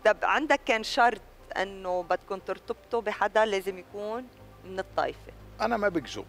طب عندك كان شرط انه بدكم ترتبطوا بحدا لازم يكون من الطائفه؟ انا ما بكذب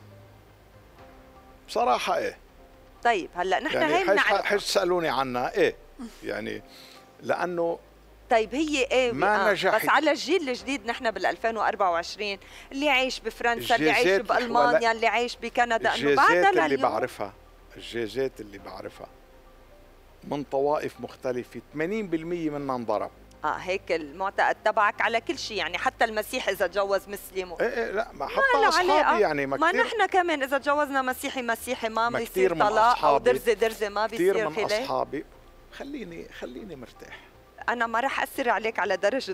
بصراحه. ايه طيب هلا نحن يعني هي بنعرفها. حيث تسالوني عنها ايه يعني، لانه طيب هي ايه ما نجحت. بس على الجيل الجديد نحن بال 2024 اللي عايش بفرنسا، اللي عايش الجيزات بالمانيا، اللي عايش بكندا، انه بعدها اللي لليوم بعرفها، الجيزات اللي بعرفها من طوائف مختلفه 80% منها انضرب. هيك المعتقد تبعك على كل شيء، يعني حتى المسيح اذا تجوز مسلم ايه لا، ما حتى اصحابي يعني ما نحن كمان اذا تجوزنا مسيحي ما بيصير من طلاق، او درزه ما بيصير كثير خلاف. من اصحابي خليني مرتاح. انا ما رح اثر عليك على درجه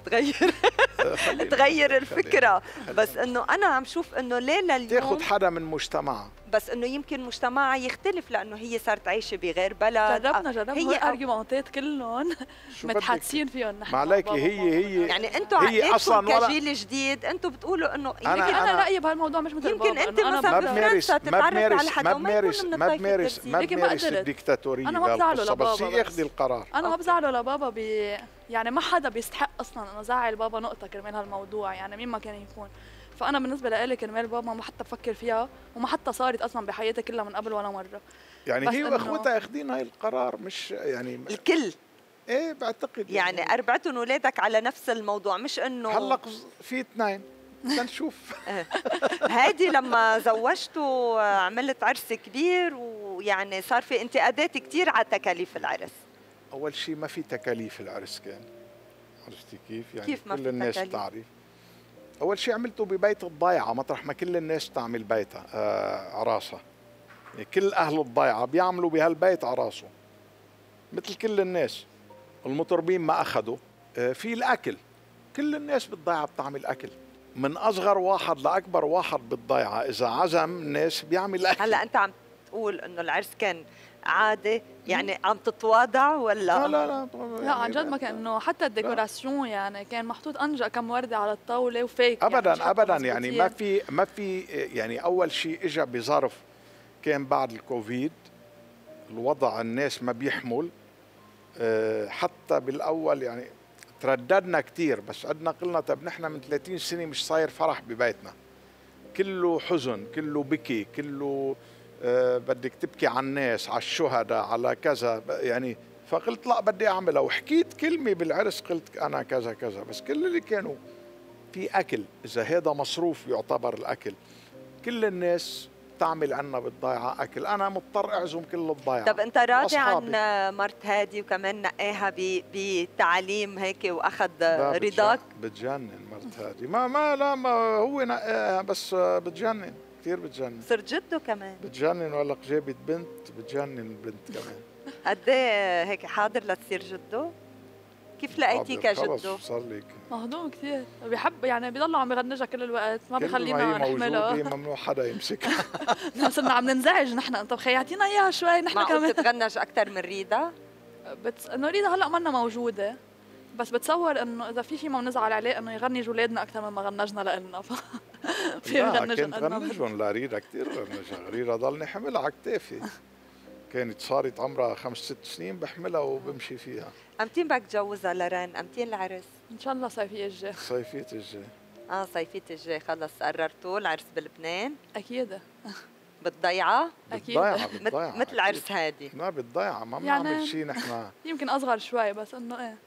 تغير الفكره، بس انه انا عم شوف انه ليه لليوم تاخذ حدا من مجتمعها، بس انه يمكن مجتمعها يختلف لانه هي صارت عايشه بغير بلد. جربنا هي الارجيومنتات كلهم متحدثين فيهم نحن. ما عليكي هي يعني انتم عقليتكم كجيل جديد انتم بتقولوا انه انا رايي بهالموضوع مش مثل يمكن انت مثلا بفرنسا تتعرف على حدا ما بمارس الديكتاتوريه. انا ما بزعله لبابا، بس ياخذ القرار. انا ما بزعله لبابا يعني ما حدا بيستحق اصلا انه زعل بابا نقطه كرمال هالموضوع، يعني مين ما كان يكون. فانا بالنسبه لإلي كرمال بابا ما حتى بفكر فيها، وما حتى صارت اصلا بحياتي كلها من قبل ولا مره. يعني هي واخوتها اخذين هاي القرار، مش يعني الكل. ايه بعتقد يعني اربعتهم اولادك على نفس الموضوع، مش انه هلا في اثنين تنشوف. هادي لما زوجته عملت عرس كبير، ويعني صار في انتقادات كثير على تكاليف العرس. اول شيء ما في تكاليف العرس كان، عرفتي كيف؟ يعني كيف ما كل في الناس تكاليف؟ بتعرف. اول شيء عملته ببيت الضيعه، مطرح ما كل الناس تعمل بيتها عراسها، يعني كل اهل الضيعه بيعملوا بهالبيت عراسه مثل كل الناس. المطربين ما اخذوا. في الاكل، كل الناس بالضيعه بتعمل اكل، من اصغر واحد لاكبر واحد بالضيعه اذا عزم الناس بيعمل اكل. هلا انت عم تقول انه العرس كان عادي، يعني عم تتواضع ولا؟ لا عن جد ما كان، انه حتى الديكوراسيون يعني كان محطوط انجا كم ورده على الطاوله وفيك. ابدا يعني ما في يعني اول شيء اجى بظرف كان بعد الكوفيد، الوضع الناس ما بيحمل. حتى بالاول يعني ترددنا كثير، بس عندنا قلنا طب نحن من 30 سنه مش صاير فرح ببيتنا، كله حزن، كله بكي، كله بدك تبكي على الناس، على الشهداء، على كذا يعني. فقلت لا بدي اعملها، وحكيت كلمه بالعرس قلت انا كذا كذا، بس كل اللي كانوا في اكل، اذا هذا مصروف يعتبر الاكل، كل الناس تعمل عنا بالضيعه اكل، انا مضطر اعزم كل الضيعه. طب انت راضي عن مرت هادي وكمان نقاها بتعليم هيك واخذ رضاك؟ بتجنن مرت هادي، ما هو نقاها بس بتجنن كثير، بتجنن. صرت جده كمان بتجنن، ولا جابت بنت بتجنن البنت كمان. قد ايه هيك حاضر لتصير جده؟ كيف لقيتيه كجده؟ صار لك مهضوم كثير، بيحب يعني بيضلوا عم يغنجها كل الوقت، ما بيخلينا نحملها. ممنوع حدا يمسكها. صرنا عم ننزعج نحن، طب خياتينا اياها شوي نحن كمان. بتتغنج اكثر من ريدا؟ انه ريدا هلا منا موجوده، بس بتصور انه اذا في شيء ما بنزعل عليه انه يغنج اولادنا اكثر مما غنجنا لنا. في غنجهم. كنت غنجهم لريدا كثير، غنجها ريدا ضلني حملها على كتافي. كانت صارت عمرها 5-6 سنين بحملها وبمشي فيها. امتين بدك تجوزها لرن؟ امتين العرس؟ ان شاء الله صيفيه الجاي. صيفيه الجاي. صيفيه الجاي. خلص قررتوا العرس بلبنان؟ اكيد. بالضيعه؟ اكيد. مثل عرس هادي. لا بالضيعه، ما بنعمل شيء نحن. يمكن اصغر شوي بس انه ايه